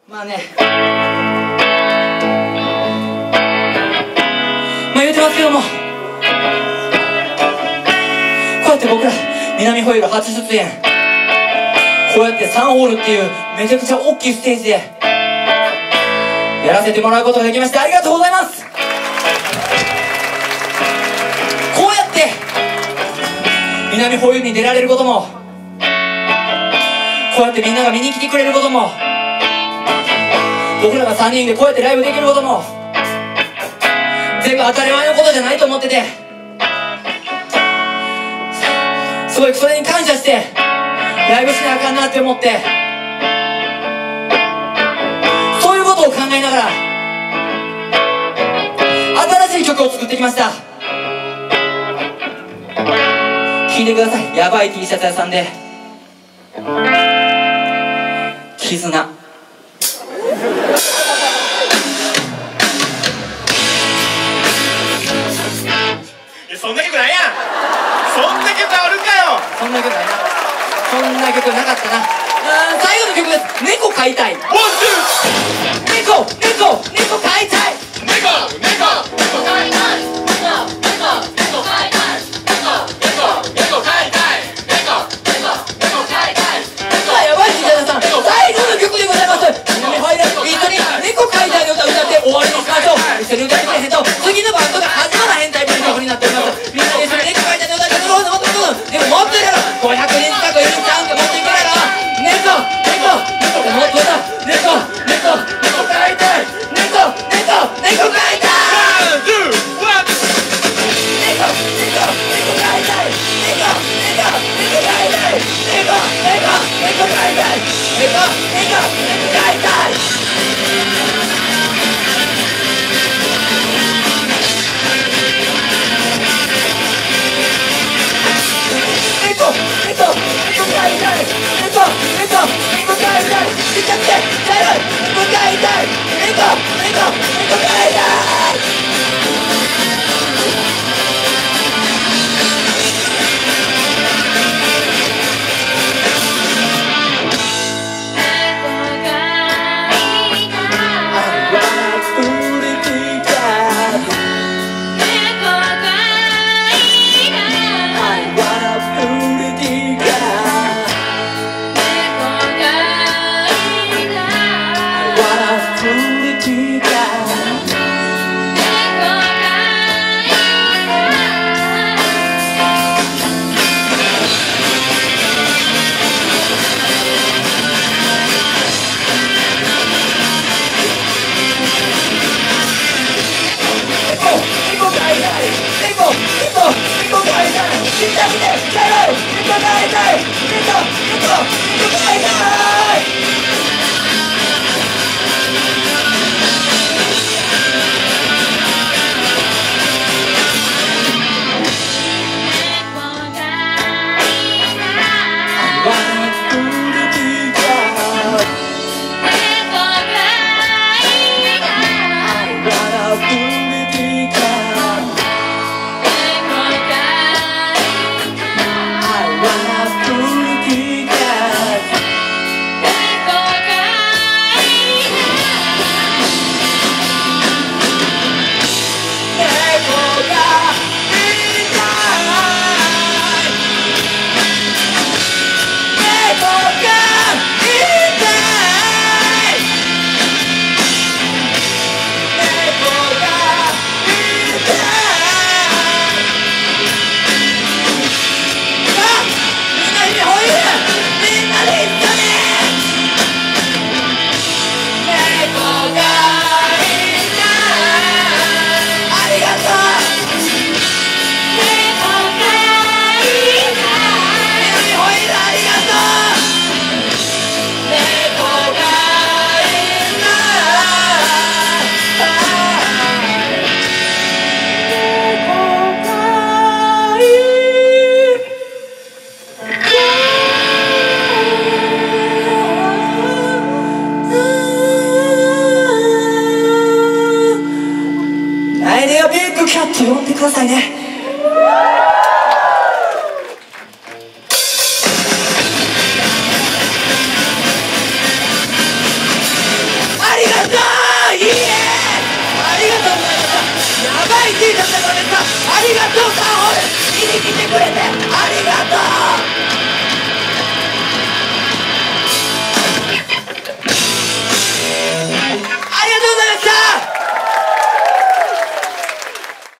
まあね、言うてますけども、こうやって僕ら南ホイール初出演、こうやって3ホールっていうめちゃくちゃ大きいステージでやらせてもらうことができましてありがとうございます。こうやって南ホイールに出られることも、こうやってみんなが見に来てくれることも、僕らが3人でこうやってライブできることも全部当たり前のことじゃないと思ってて、すごいそれに感謝してライブしなあかんなって思って、そういうことを考えながら新しい曲を作ってきました。聴いてください。やばい T シャツ屋さんで絆。 そんな曲ないやん。そんな曲あるかよ。 そんな曲ないな。そんな曲なかったな。最後の曲です。猫飼いたい。ワンツー。猫飼いたい。 猫飼いたい。猫飼いたい。猫飼いたい。 やばい時代さん、最後の曲でございます。南ホイール一緒に猫飼いたいの歌を歌って終わりにしましょう。一緒に歌ってくれへんと次のバンドが始まらへんタイプの曲になっております。みんなで一緒に猫飼いたいの歌ってくれる。でももっといるやろ。500人近くいるんちゃうんか。もっといけないの。猫もっとだ。猫飼いたい。猫飼いたい。キャット呼んでくださいね。 聞いたことですか？ありがとうさん、見に来てくれてありがとう。